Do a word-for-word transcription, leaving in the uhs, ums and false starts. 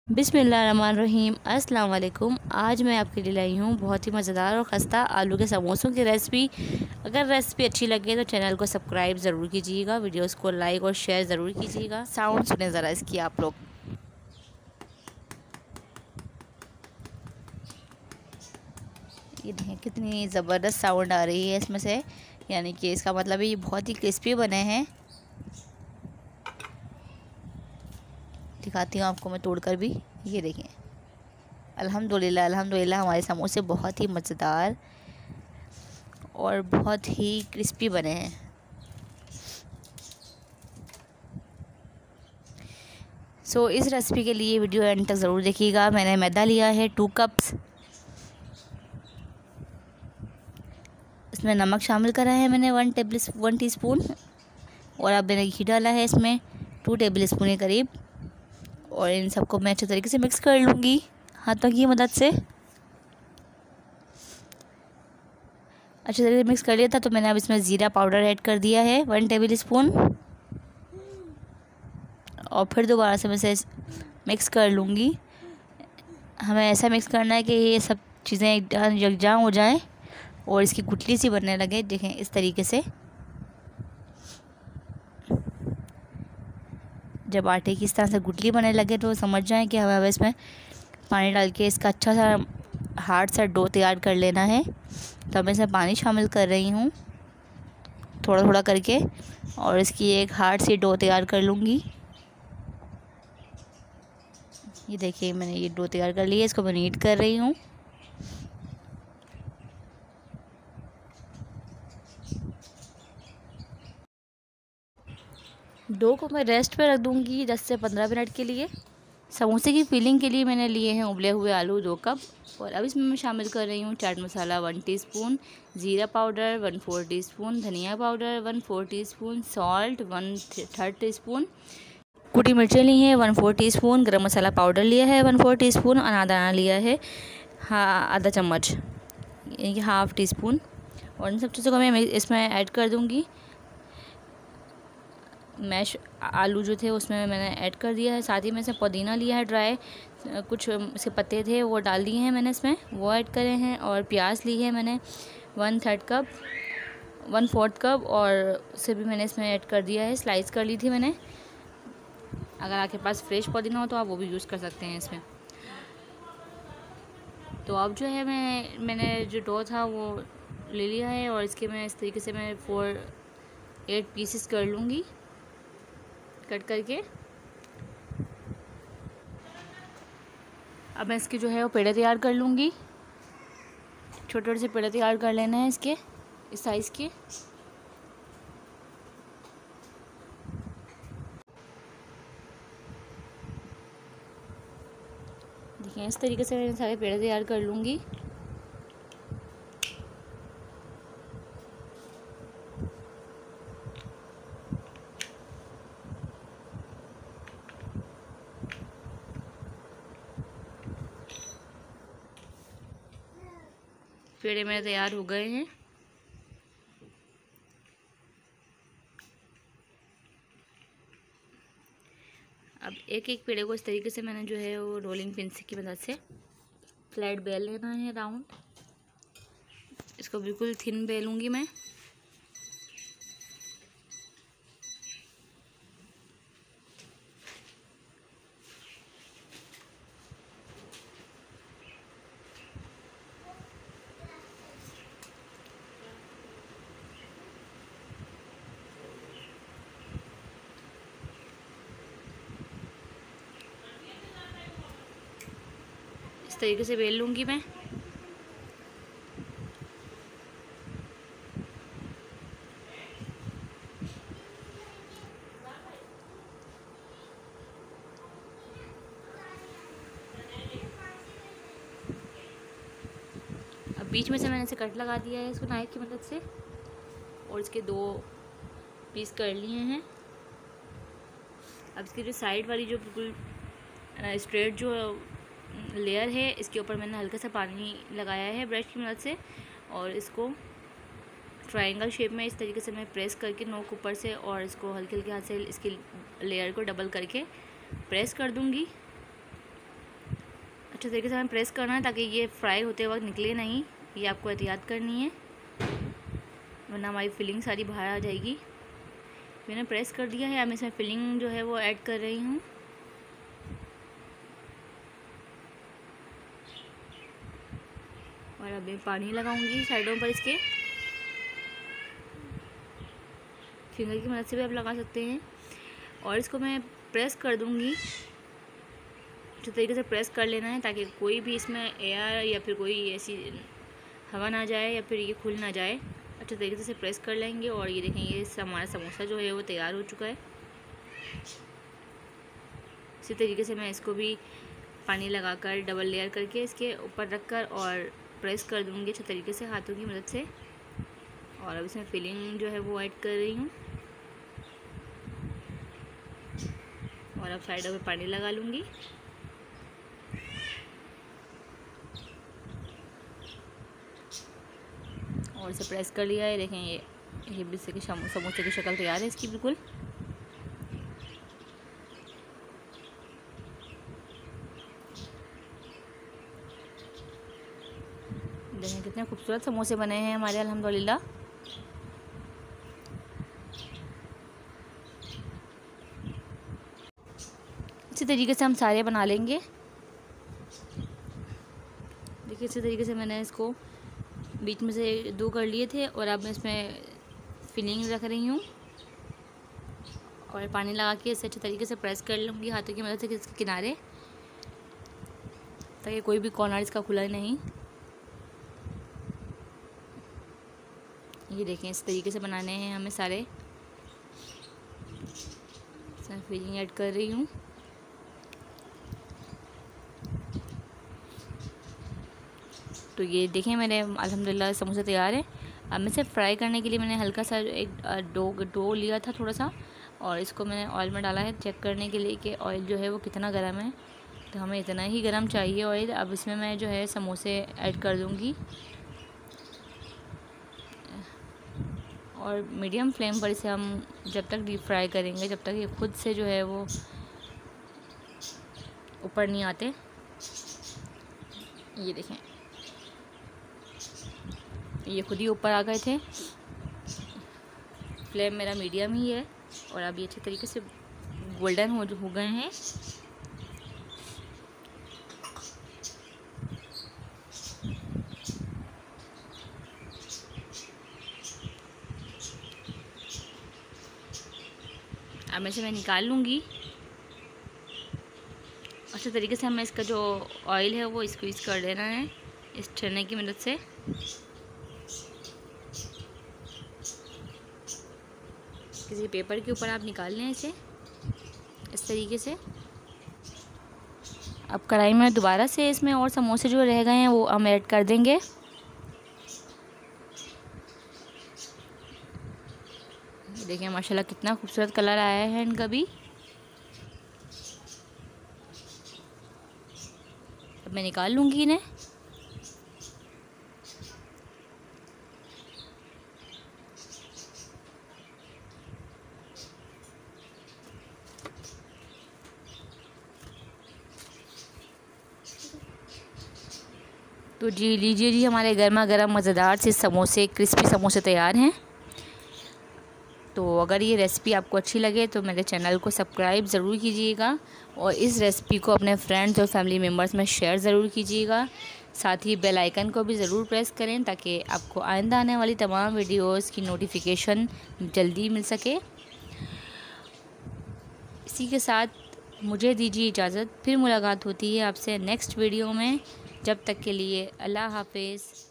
बिस्मिल्लाहिर्रहमानिर्रहीम। अस्सलाम वालेकुम। आज मैं आपके लिए लाई हूँ बहुत ही मज़ेदार और ख़स्ता आलू के समोसों की रेसिपी। अगर रेसिपी अच्छी लगे तो चैनल को सब्सक्राइब ज़रूर कीजिएगा, वीडियोस को लाइक और शेयर ज़रूर कीजिएगा। साउंड सुने ज़रा इसकी आप लोग। ये देखें कितनी ज़बरदस्त साउंड आ रही है इसमें से, यानी कि इसका मतलब है ये बहुत ही क्रिस्पी बने हैं। दिखाती हूँ आपको मैं तोड़कर भी। ये देखें, अल्हम्दुलिल्लाह अल्हम्दुलिल्लाह हमारे समोसे बहुत ही मज़ेदार और बहुत ही क्रिस्पी बने हैं। सो so, इस रेसिपी के लिए वीडियो एंड तक ज़रूर देखिएगा। मैंने मैदा लिया है टू कप्स, इसमें नमक शामिल करा है मैंने वन टेबल वन टीस्पून, और अब मैंने घी डाला है इसमें टू टेबल स्पून के करीब, और इन सबको मैं अच्छे तरीके से मिक्स कर लूँगी हाथों की मदद से। अच्छे तरीके से मिक्स कर लिया था तो मैंने अब इसमें ज़ीरा पाउडर ऐड कर दिया है वन टेबल स्पून, और फिर दोबारा से मैं इसे मिक्स कर लूँगी। हमें ऐसा मिक्स करना है कि ये सब चीज़ें यकजान हो जाएं और इसकी गुठली सी बनने लगे। देखें इस तरीके से। जब आटे की इस तरह से गुठली बनने लगे तो समझ जाएं कि हमें इसमें पानी डाल के इसका अच्छा सा हार्ड सा डो तैयार कर लेना है। तो मैं इसमें पानी शामिल कर रही हूँ थोड़ा थोड़ा करके, और इसकी एक हार्ड सी डो तैयार कर लूँगी। ये देखिए मैंने ये डो तैयार कर लिया है, इसको मैं नीट कर रही हूँ। डो को मैं रेस्ट पे रख दूँगी दस से पंद्रह मिनट के लिए। समोसे की फिलिंग के लिए मैंने लिए हैं उबले हुए आलू दो कप, और अब इसमें मैं शामिल कर रही हूँ चाट मसाला वन टीस्पून, ज़ीरा पाउडर वन फोर टीस्पून, धनिया powder one four teaspoon, salt one third teaspoon, कुटी मिर्चें ली हैं वन फोर टीस्पून, गरम मसाला पाउडर लिया है वन फोर टीस्पून, अनादाना लिया है हाँ आधा चम्मच, यानी कि हाफ़ टी स्पून, और इन सब चीज़ों को मैं इसमें ऐड कर दूँगी। मैश आलू जो थे उसमें मैंने ऐड कर दिया है, साथ ही में से पुदीना लिया है ड्राई, कुछ इसके पत्ते थे वो डाल दिए हैं मैंने इसमें, वो ऐड करे हैं, और प्याज ली है मैंने one third cup one fourth cup, और उसे भी मैंने इसमें ऐड कर दिया है, स्लाइस कर ली थी मैंने। अगर आपके पास फ्रेश पुदीना हो तो आप वो भी यूज़ कर सकते हैं इसमें। तो अब जो है मैं मैंने जो डो था वो ले लिया है, और इसके मैं इस तरीके से मैं फोर एट पीसेस कर लूँगी कट करके। अब मैं इसके जो है वो पेड़े तैयार कर लूँगी। छोटे छोटे से पेड़े तैयार कर लेना है इसके, इस साइज़ के। देखिए इस तरीके से मैं सारे पेड़े तैयार कर लूँगी। पेड़े मेरे तैयार हो गए हैं। अब एक एक पेड़े को इस तरीके से मैंने जो है वो रोलिंग पिन की मदद से फ्लैट बेल लेना है राउंड। इसको बिल्कुल थिन बेलूँगी मैं। इस तरीके से बेल लूँगी मैं। अब बीच में से मैंने इसे कट लगा दिया है इसको नाइफ की मदद से, और इसके दो पीस कर लिए हैं। अब इसकी जो साइड वाली जो बिल्कुल स्ट्रेट जो लेयर है इसके ऊपर मैंने हल्का सा पानी लगाया है ब्रश की मदद से, और इसको ट्रायंगल शेप में इस तरीके से मैं प्रेस करके नोक ऊपर से, और इसको हल्के हल्के हाथ से इसकी लेयर को डबल करके प्रेस कर दूंगी। अच्छे तरीके से हमें प्रेस करना है ताकि ये फ्राई होते वक्त निकले नहीं, ये आपको एहतियात करनी है, वरना हमारी फिलिंग सारी बाहर आ जाएगी। मैंने प्रेस कर दिया है, अब मैं इसमें फिलिंग जो है वो ऐड कर रही हूँ। और अब मैं पानी लगाऊंगी साइडों पर इसके, फिंगर की मदद से भी आप लगा सकते हैं। और इसको मैं प्रेस कर दूंगी, अच्छे तरीके से प्रेस कर लेना है ताकि कोई भी इसमें एयर या फिर कोई ऐसी हवा ना जाए या फिर ये खुल ना जाए। अच्छे तरीके से प्रेस कर लेंगे। और ये देखें, ये हमारा समोसा जो है वो तैयार हो चुका है। इसी तरीके से मैं इसको भी पानी लगाकर डबल लेयर करके इसके ऊपर रखकर और प्रेस कर दूंगी अच्छे तरीके से हाथों की मदद से। और अब इसमें फिलिंग जो है वो ऐड कर रही हूँ और अब साइडों में पानी लगा लूँगी। और इसे प्रेस कर लिया है। देखें, ये ये भी इसकी समोसे की शक्ल तैयार है इसकी बिल्कुल। देखें कितने खूबसूरत समोसे बने हैं हमारे अल्हम्दुलिल्लाह। इसी तरीके से हम सारे बना लेंगे। देखिए, इसी तरीके से मैंने इसको बीच में से दो कर लिए थे और अब मैं इसमें फिलिंग रख रही हूँ और पानी लगा के इसे अच्छे तरीके से प्रेस कर लूँगी हाथों की मदद से इसके किनारे, ताकि कोई भी कॉर्नर इसका खुला नहीं। ये देखें, इस तरीके से बनाने हैं हमें सारे। फिलिंग ऐड कर रही हूँ। तो ये देखें, मेरे अल्हम्दुलिल्लाह समोसे तैयार है। अब मैं इसे फ्राई करने के लिए मैंने हल्का सा एक डो डो लिया था थोड़ा सा, और इसको मैंने ऑयल में डाला है चेक करने के लिए कि ऑयल जो है वो कितना गर्म है। तो हमें इतना ही गर्म चाहिए ऑयल। अब इसमें मैं जो है समोसे ऐड कर दूँगी और मीडियम फ्लेम पर इसे हम जब तक डीप फ्राई करेंगे जब तक ये खुद से जो है वो ऊपर नहीं आते। ये देखें, ये खुद ही ऊपर आ गए थे। फ्लेम मेरा मीडियम ही है और अब ये अच्छे तरीके से गोल्डन हो हो गए हैं। अब मैं इसे मैं निकाल लूँगी। अच्छे तरीके से हमें इसका जो ऑयल है वो स्क्वीज़ कर लेना है इस छन्ने की मदद से। किसी पेपर के ऊपर आप निकाल लें इसे इस तरीके से। अब कढ़ाई में दोबारा से इसमें और समोसे जो रह गए हैं वो हम ऐड कर देंगे। देखिए माशाल्लाह कितना खूबसूरत कलर आया है इनका भी। अब मैं निकाल लूँगी इन्हें। तो जी लीजिए जी, हमारे गर्मा गर्म मज़ेदार से समोसे, क्रिस्पी समोसे तैयार हैं। तो अगर ये रेसिपी आपको अच्छी लगे तो मेरे चैनल को सब्सक्राइब ज़रूर कीजिएगा और इस रेसिपी को अपने फ्रेंड्स और फैमिली मेम्बर्स में शेयर ज़रूर कीजिएगा। साथ ही बेल आइकन को भी ज़रूर प्रेस करें ताकि आपको आइंदा आने वाली तमाम वीडियोस की नोटिफिकेशन जल्दी मिल सके। इसी के साथ मुझे दीजिए इजाज़त, फिर मुलाकात होती है आपसे नेक्स्ट वीडियो में। जब तक के लिए अल्लाह हाफिज़।